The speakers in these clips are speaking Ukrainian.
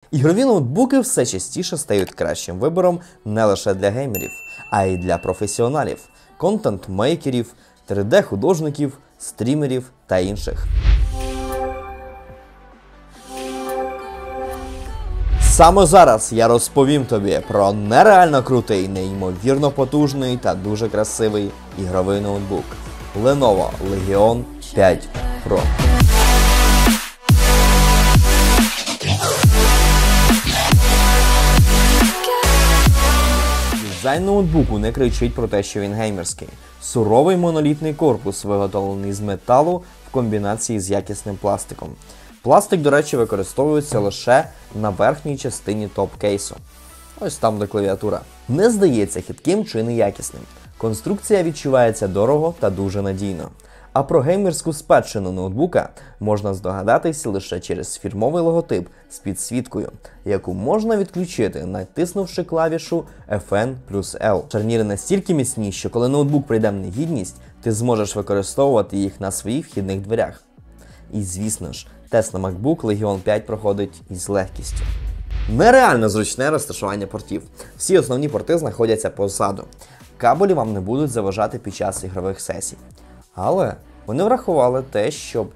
Ігрові ноутбуки все частіше стають кращим вибором не лише для геймерів, а й для професіоналів, контент-мейкерів, 3D-художників, стрімерів та інших. Саме зараз я розповім тобі про нереально крутий, неймовірно потужний та дуже красивий ігровий ноутбук Lenovo Legion 5 Pro. Дизайн ноутбуку не кричить про те, що він геймерський. Суровий монолітний корпус, виготовлений з металу в комбінації з якісним пластиком. Пластик, до речі, використовується лише на верхній частині топ-кейсу. Ось там, де клавіатура. Не здається хитким чи неякісним. Конструкція відчувається дорого та дуже надійно. А про геймерську спадщину ноутбука можна здогадатись лише через фірмовий логотип з підсвіткою, яку можна відключити, натиснувши клавішу FN+L. Шарніри настільки міцні, що коли ноутбук прийде в негідність, ти зможеш використовувати їх на своїх вхідних дверях. І звісно ж, тест на MacBook Legion 5 проходить із легкістю. Нереально зручне розташування портів. Всі основні порти знаходяться позаду. Кабелі вам не будуть заважати під час ігрових сесій. Але вони врахували те,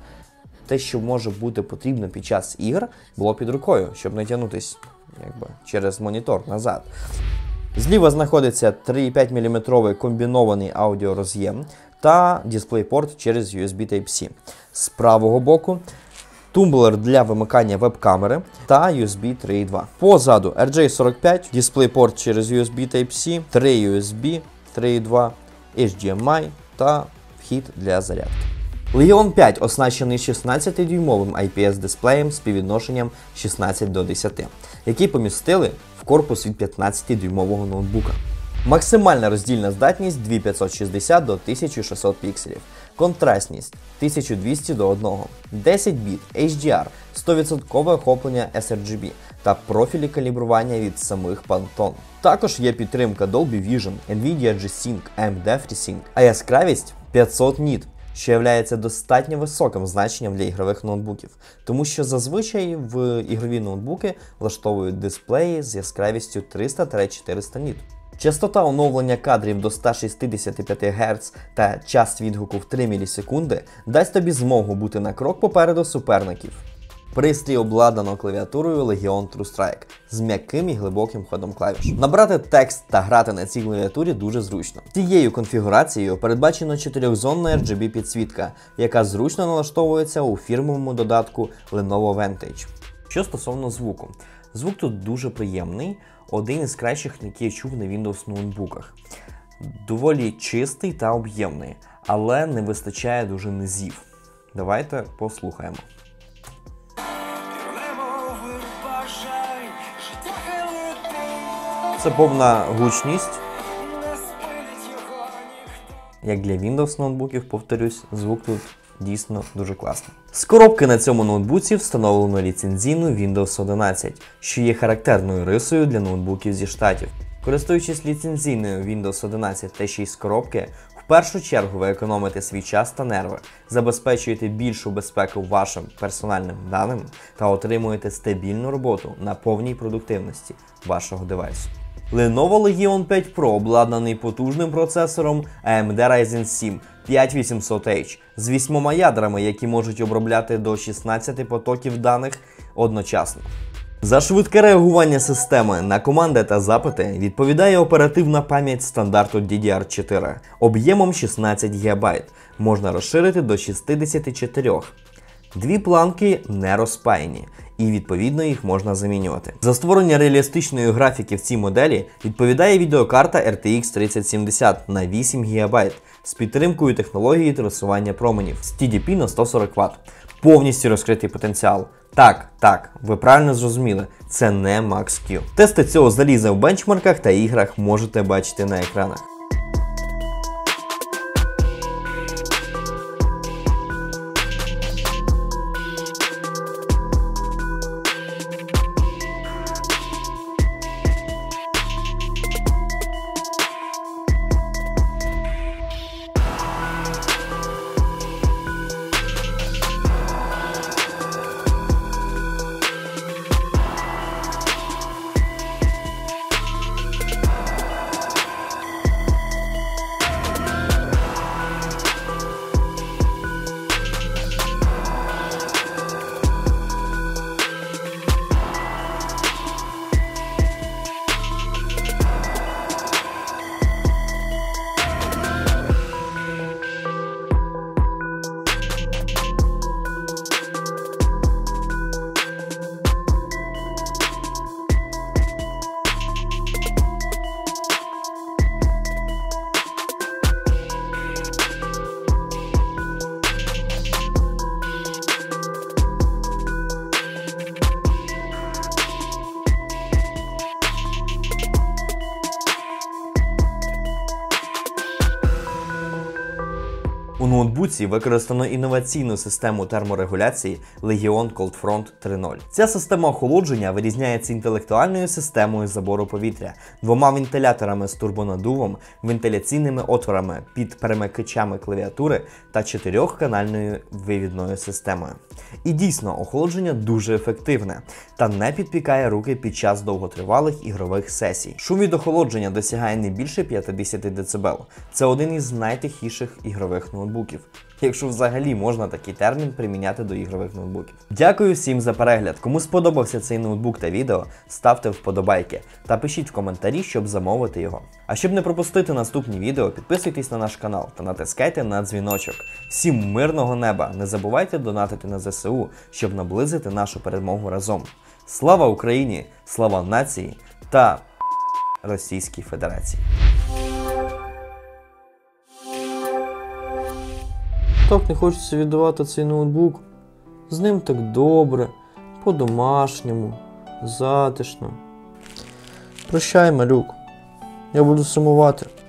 що може бути потрібно під час ігр, було під рукою, щоб не тягнутися через монітор назад. Зліва знаходиться 3,5 мм комбінований аудіороз'єм та дисплейпорт через USB Type-C. З правого боку тумблер для вимикання веб-камери та USB 3.2. Позаду RJ45, дисплейпорт через USB Type-C, 3 USB 3.2, HDMI та вхід для зарядки. Legion 5 оснащений 16-дюймовим IPS-дисплеєм з співвідношенням 16:10, який помістили в корпус від 15-дюймового ноутбука. Максимальна роздільна здатність 2560 до 1600 пікселів, контрастність 1200 до 1, 10 біт, HDR, 100% охоплення sRGB та профілі калібрування від самих Pantone. Також є підтримка Dolby Vision, Nvidia G-Sync, AMD FreeSync, а яскравість 500 ніт, що є достатньо високим значенням для ігрових ноутбуків, тому що зазвичай в ігрові ноутбуки влаштовують дисплеї з яскравістю 300-400 ніт. Частота оновлення кадрів до 165 Гц та час відгуку в 3 мілісекунди дасть тобі змогу бути на крок попереду суперників. Пристрій обладнано клавіатурою Legion TrueStrike з м'яким і глибоким ходом клавіш. Набрати текст та грати на цій клавіатурі дуже зручно. Цією конфігурацією передбачено 4-зонна RGB підсвітка, яка зручно налаштовується у фірмовому додатку Lenovo Vantage. Що стосовно звуку. Звук тут дуже приємний, один із кращих, який я чув на Windows ноутбуках. Доволі чистий та об'ємний, але не вистачає дуже низів. Давайте послухаємо. Це повна гучність. Як для Windows ноутбуків, повторюсь, звук тут дійсно дуже класний. З коробки на цьому ноутбуці встановлено ліцензійну Windows 11, що є характерною рисою для ноутбуків зі Штатів. Користуючись ліцензійною Windows 11 та ще й з коробки, в першу чергу ви економите свій час та нерви, забезпечуєте більшу безпеку вашим персональним даним та отримуєте стабільну роботу на повній продуктивності вашого девайсу. Lenovo Legion 5 Pro обладнаний потужним процесором AMD Ryzen 7 5800H з 8 ядрами, які можуть обробляти до 16 потоків даних одночасно. За швидке реагування системи на команди та запити відповідає оперативна пам'ять стандарту DDR4 об'ємом 16 ГБ, можна розширити до 64. Дві планки не розпаяні, і відповідно їх можна замінювати. За створення реалістичної графіки в цій моделі відповідає відеокарта RTX 3070 на 8 ГБ з підтримкою технології трасування променів з TDP на 140 Вт. Повністю розкритий потенціал. Так, ви правильно зрозуміли, це не Max-Q. Тести цього заліза в бенчмарках та іграх можете бачити на екранах. ноутбуці використано інноваційну систему терморегуляції Legion ColdFront 3.0. Ця система охолодження вирізняється інтелектуальною системою забору повітря, 2 вентиляторами з турбонаддувом, вентиляційними отворами під перемикачами клавіатури та 4-канальною вивідною системою. І дійсно, охолодження дуже ефективне та не підпікає руки під час довготривалих ігрових сесій. Шум від охолодження досягає не більше 50 дБ. Це один із найтихіших ігрових ноутбуків, якщо взагалі можна такий термін приміняти до ігрових ноутбуків. Дякую всім за перегляд. Кому сподобався цей ноутбук та відео, ставте вподобайки та пишіть в коментарі, щоб замовити його. А щоб не пропустити наступні відео, підписуйтесь на наш канал та натискайте на дзвіночок. Всім мирного неба! Не забувайте донатити на ЗСУ, щоб наблизити нашу перемогу разом. Слава Україні! Слава нації та Російській Федерації! Так не хочеться віддавати цей ноутбук. З ним так добре, по-домашньому, затишно. Прощай, малюк. Я буду сумувати.